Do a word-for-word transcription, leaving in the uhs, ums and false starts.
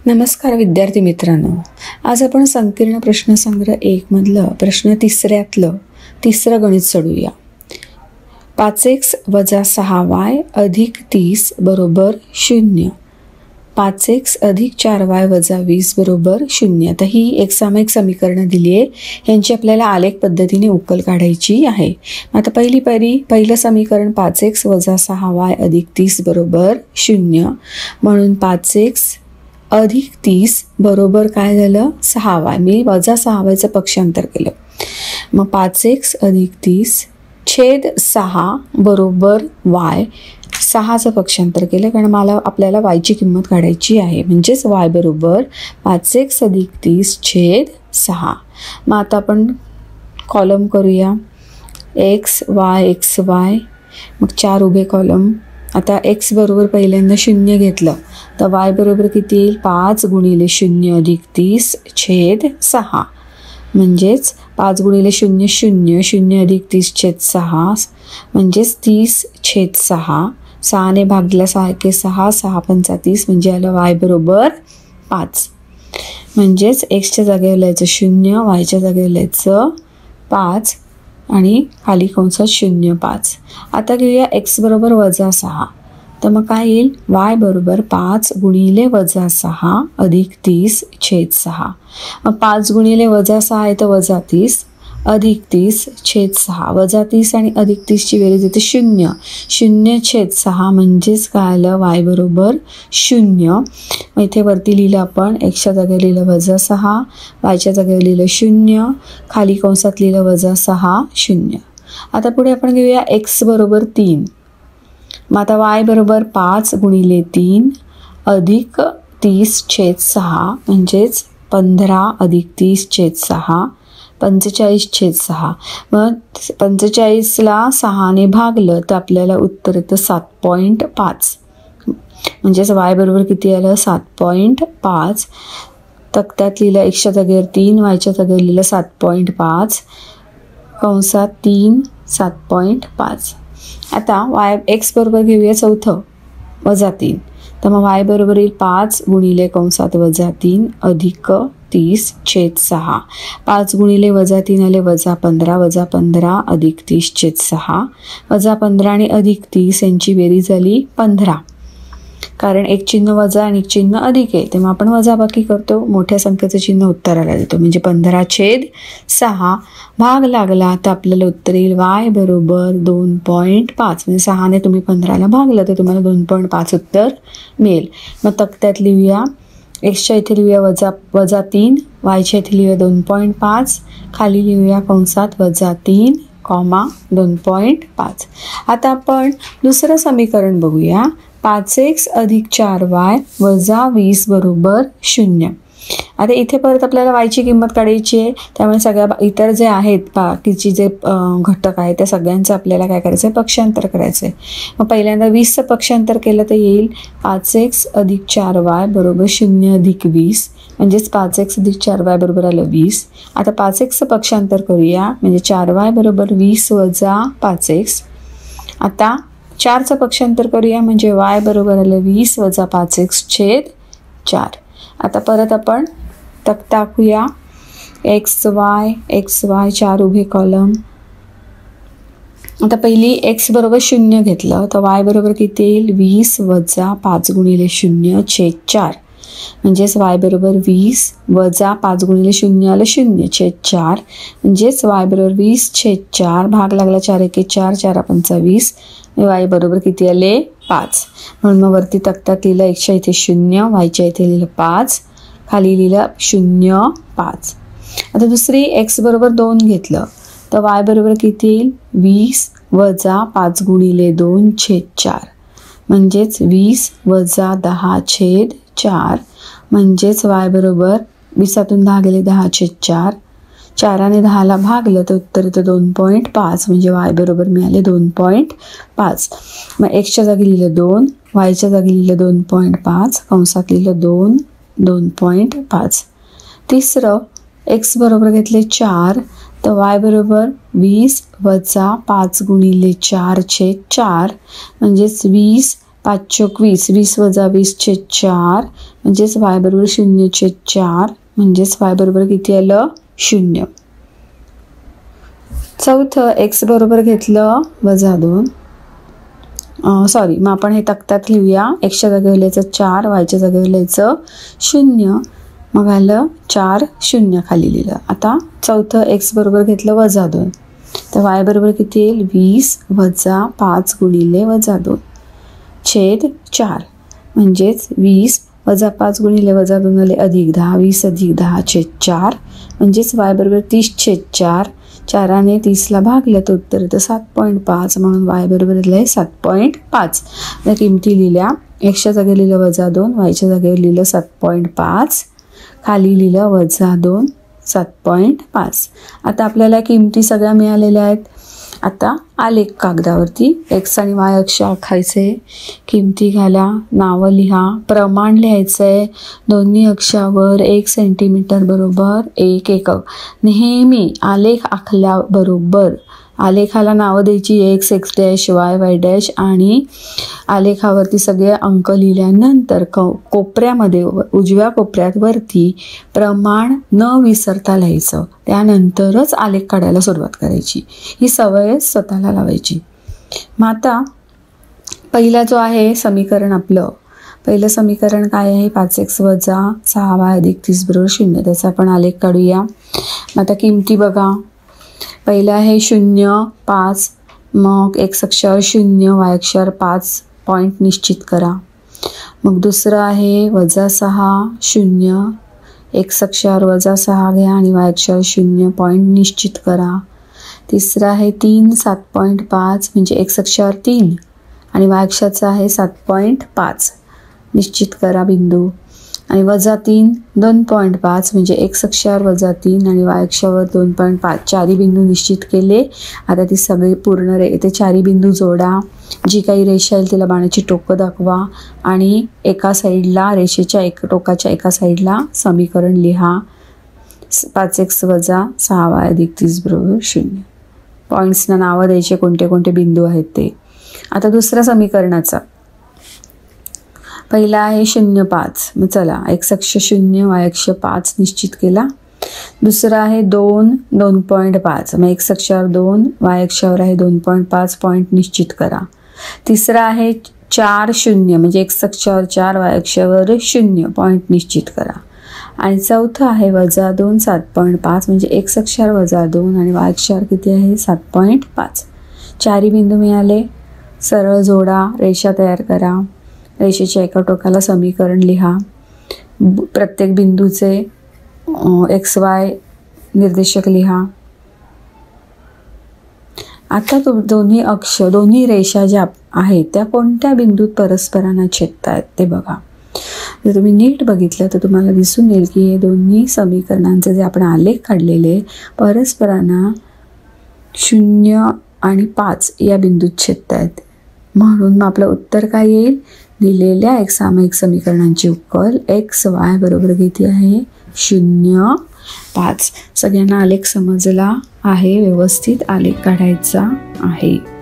नमस्कार विद्यार्थी मित्रांनो, आज आपण संकीर्ण प्रश्नसंग्रह एक मधलं प्रश्न तिसऱ्यातलं तिसरं गणित सोडूया. पाच एक्स वजा सहा वाय अधिक तीस बरोबर शून्य. पाच एक्स अधिक चार वाय वजा वीस बरोबर शून्य. आता ही एक सामायिक समीकरणं दिली आहे, यांची आपल्याला आलेख पद्धतीने उकल काढायची आहे. आता पहिली पायरी पहिलं समीकरण पाच एक्स वजा सहा वाय अधिक तीस बरोबर शून्य. म्हणून पाच एक्स अधिक तीस बरोबर काय झालं, सहा वाय. मी वजा सहा वायचं पक्षांतर केलं. मग पाच एक्स अधिक तीस छेद सहा बरोबर वाय. सहाचं पक्षांतर केलं कारण मला आपल्याला वायची किंमत काढायची आहे. म्हणजेच वाय बरोबर पाच एक्स अधिक तीस छेद सहा. मग आता आपण कॉलम करूया. एक्स वाय एक्स वाय, मग चार उभे कॉलम. आता एक्स बरोबर पहिल्यांदा शून्य घेतलं तर वाय बरोबर किती येईल, पाच गुणिले शून्य अधिक तीस छेद सहा. म्हणजेच पाच गुणिले शून्य शून्य, शून्य अधिक तीस छेद सहा म्हणजेच तीस छेद सहा. सहाने भागला सहा एके सहा, सहा पंचा तीस म्हणजे आलं वाय बरोबर पाच. म्हणजेच एक्सच्या जागेवर लिहायचं शून्य, वायच्या जागेवर लिहायचं पाच आणि खाली कंसात शून्य पाच. आता घेऊया एक्स बरोबर वजा सहा. तर मग काय येईल, वाय बरोबर पाच गुणिले वजा सहा अधिक तीस छेद सहा. मग पाच गुणिले वजा सहा आहे तर वजा तीस अधिक तीस छेद सहा. वजा तीस आणि अधिक तीसची बेरीज येते शून्य. शून्य छेद सहा म्हणजेच काय आलं, वाय बरोबर शून्य. मग इथे वरती लिहिलं आपण, एक्सच्या जागेवर लिहिलं वजा सहा, वायच्या जागेवर लिहिलं शून्य, खाली कंसात लिहिलं वजा सहा शून्य. आता पुढे आपण घेऊया एक्स बरोबर तीन. मग आता वाय बरोबर पाच गुणिले तीन अधिक तीस छेद सहा म्हणजेच पंधरा अधिक तीस छेद सहा, पंचेचाळीस छेद सहा. मग पंचेचाळीसला सहाने भागलं तर आपल्याला उत्तर येतं सात पॉईंट पाच. म्हणजेच वाय बरोबर किती आलं, सात पॉईंट पाच. तक्त्यात लिहिलं एक्सच्या जागेवर तीन, वायच्या जागेवर लिहिलं सात पॉईंट पाच, कंसात तीन सात पॉईंट पाच. आता वाय एक्स बरोबर घेऊया चौथं वजा तीन. तर मग वाय बरोबर येईल पाच गुणिले कंसात वजा तीन अधिक तीस छेद सहा. पाच गुणिले वजा तीन आले वजा पंधरा, वजा पंधरा अधिक तीस छेद सहा. वजा पंधरा आणि अधिक तीस यांची बेरीज झाली पंधरा. कारण एक चिन्ह वजा आणि एक चिन्ह अधिक आहे तेव्हा आपण वजाबाकी करतो, मोठ्या संख्येचं चिन्ह उत्तराला देतो. म्हणजे पंधरा छेद सहा. भाग लागला तर आपल्याला उत्तर येईल वाय बरोबर दोन पॉईंट पाच. म्हणजे सहाने तुम्ही पंधराला भागलं तर तुम्हाला दोन पॉईंट पाच उत्तर मिळेल. मग तक्त्यात लिहूया, एक्सच्या इथे लिहूया वजा वजा तीन, वायच्या इथे लिहूया दोन पॉईंट पाच, खाली लिहूया कंसात वजा तीन कॉमा दोन पॉईंट पाच. आता आपण दुसरं समीकरण बघूया. पाच एक्स अधिक चार वाय वजा वीस बरोबर शून्य. आता इथे परत आपल्याला वायची किंमत काढायची आहे, त्यामुळे सगळ्या इतर जे आहेत बाकीची जे घटक आहेत त्या सगळ्यांचं आपल्याला काय करायचं आहे, पक्षांतर करायचं आहे. मग पहिल्यांदा वीसचं पक्षांतर केलं तर येईल पाच एक्स अधिक चार वाय बरोबर शून्य अधिक वीस. म्हणजेच पाच एक्स अधिक चार वाय बरोबर आलं वीस. आता पाच एक्सचं पक्षांतर करूया, म्हणजे चार वाय बरोबर वीस वजा पाच एक्स. आता चारचं पक्षांतर करूया, म्हणजे वाय बरोबर आलं वीस वजा पाच एक्स छेद चार. आता परत आपण तक्ता टाकूया. एक्स वाय एक्स वाय चार उभे कॉलम. आता पहिली एक्स बरोबर शून्य घेतलं तर वाय बरोबर किती येईल, वीस वजा पाच गुणिले शून्य छेद चार. म्हणजेच वाय बरोबर वीस वजा पाच गुणिले शून्य आलं शून्य छेद चार. म्हणजेच वाय बरोबर वीस छेद चार. भाग लागला चार एके चार, चार पंचा वीस. वाय बरोबर किती आले, पाच. म्हणून मग वरती तक्त्यात लिहिलं एक्सच्या इथे शून्य, वायच्या इथे लिहिलं पाच, खाली लिहिलं शून्य पाच. आता दुसरी एक्स बरोबर दोन घेतलं तर वाय बरोबर किती येईल, वीस वजा पाच गुणिले दोन छेद चार. म्हणजेच वीस वजा दहा छेद चार. म्हणजेच वाय बरोबर वीसातून दहा गेले दहा छेद चार. चाराने दहाला भागलं तर उत्तर येतं दोन पॉईंट पाच. म्हणजे वाय बरोबर मिळाले दोन पॉईंट पाच. मग एक्सच्या जागी लिहिलं दोन, वायच्या जागी लिहिलं दोन पॉईंट पाच, कंसात लिहिलं दोन दोन पॉईंट पाच. तिसरं एक्स बरोबर घेतले चार तर वाय बरोबर वीस वजा पाच गुणिले चार छेद चार. म्हणजेच वीस पाच चोक वीस, वीस वजा वीस छेद चार. म्हणजेच वाय बरोबर शून्य छेद चार, म्हणजेच वाय बरोबर किती आलं शून्य. चौथं एक्स बरोबर घेतलं वजा दोन, सॉरी मग आपण हे तक्त्यात लिहूया. एक्सच्या जागेवर लिहायचं चार, वायच्या जागेवर लिहायचं शून्य, मग आलं चार शून्य खाली लिहिलं. आता चौथं एक्स बरोबर घेतलं वजा दोन, तर वाय बरोबर किती येईल वीस वजा पाच गुणिले वजा दोन छेद चार, म्हणजेच वीस वजा पाच गुणिले वजा दोन आले अधिक दहा, वीस अधिक दहा छेद चार, म्हणजेच वाय बरोबर तीस छेद चार. चाराने तीसला भागलं तर उत्तर येतं सात पॉईंट पाच, म्हणून वाय बरोबर दिलं आहे सात पॉईंट पाच. या किमती लिहिल्या. एक्सच्या जागेवर लिहिलं वजा दोन, वायच्या जागेवर लिहिलं सात पॉईंट पाच, खाली लिहिलं वजा दोन सात पॉईंट पाच. आता आपल्याला किमती सगळ्या मिळालेल्या आहेत. आता आलेख कागदावरती एक्स आणि वाय अक्ष आखायचे, किमती घाला, नावं लिहा, प्रमाण लिहायचं आहे. दोन्ही अक्षावर एक सेंटीमीटर बरोबर एक एकक. नेहमी आलेख आखल्याबरोबर आलेखाला नावं द्यायची, X X dash, Y Y dash, आणि आलेखावरती सगळे अंक लिहिल्यानंतर क कोपऱ्यामध्ये उजव्या कोपऱ्यात वरती प्रमाण न विसरता लिहायचं. त्यानंतरच आलेख काढायला सुरुवात करायची. ही सवय स्वतःला लावायची. मग आता पहिला जो आहे समीकरण आपलं, पहिलं समीकरण काय आहे, पाच एक्स वजा सहा वाय अधिक तीस बरोबर शून्य. त्याचा आपण आलेख काढूया. मग आता किमती बघा. पहिलं आहे शून्य पाच, मग एक्स अक्षावर शून्य, वाय अक्षावर पाच पॉईंट निश्चित करा. मग दुसरं आहे वजा सहा शून्य, एक्स अक्षावर वजा सहा घ्या आणि वाय अक्षावर शून्य पॉईंट निश्चित करा. तिसरं आहे तीन सात पॉईंट पाच, म्हणजे एक्स अक्षावर तीन आणि वाय अक्षाचा आहे सात पॉईंट पाच, निश्चित करा बिंदू. आणि वजा तीन दोन पॉईंट पाच, म्हणजे एक्स अक्षावर वजा तीन आणि वाय अक्षावर दोन पॉईंट पाच, चारी बिंदू निश्चित केले. आता ती सगळी पूर्ण रे ते चारी बिंदू जोडा. जी काही रेषा येईल तिला बाणाची टोकं दाखवा आणि एका साईडला रेषेच्या एक टोकाच्या एका साईडला समीकरण लिहा. पाच एक्स वजा सहा वाय अधिक तीस बरोबर शून्य. पॉईंट्सना नावं द्यायचे, कोणते कोणते बिंदू आहेत ते. आता दुसऱ्या समीकरणाचा पहिला आहे शून्य पाच. मग चला एक्स अक्ष शून्य, वाय अक्ष पाच निश्चित केला. दुसरं आहे दोन दोन पॉईंट पाच, मग एक्स अक्षावर दोन, वाय अक्षावर आहे दोन पॉईंट पाच, पॉईंट निश्चित करा. तिसरं आहे चार शून्य, म्हणजे एक्स अक्षावर चार, वाय अक्षावर शून्य, पॉईंट निश्चित करा. आणि चौथं आहे वजा दोन सात पॉईंट पाच, म्हणजे एक्स अक्षावर वजा दोन आणि वाय अक्षावर किती आहे सात पॉईंट पाच. चारी बिंदू मिळाले. सरळ जोडा, रेषा तयार करा. रेषेच्या एका टोकाला समीकरण लिहा. प्रत्येक बिंदूचे एक्स वाय निर्देशक लिहा. आता तो दोन्ही अक्ष दोन्ही रेषा ज्या आहेत त्या कोणत्या बिंदूत परस्परांना छेदतायत ते बघा. जर तुम्ही नीट बघितलं तर तुम्हाला दिसून येईल की हे दोन्ही समीकरणांचे जे आपण आलेख काढलेले परस्परांना शून्य आणि पाच या बिंदूत छेदतायत. म्हणून मग आपलं उत्तर काय येईल, दिलेल्या एक सामायिक समीकरणांची उकल एक्स वाय बरोबर किती आहे शून्य पाच. सगळ्यांना आलेख समजला आहे, व्यवस्थित आलेख काढायचा आहे.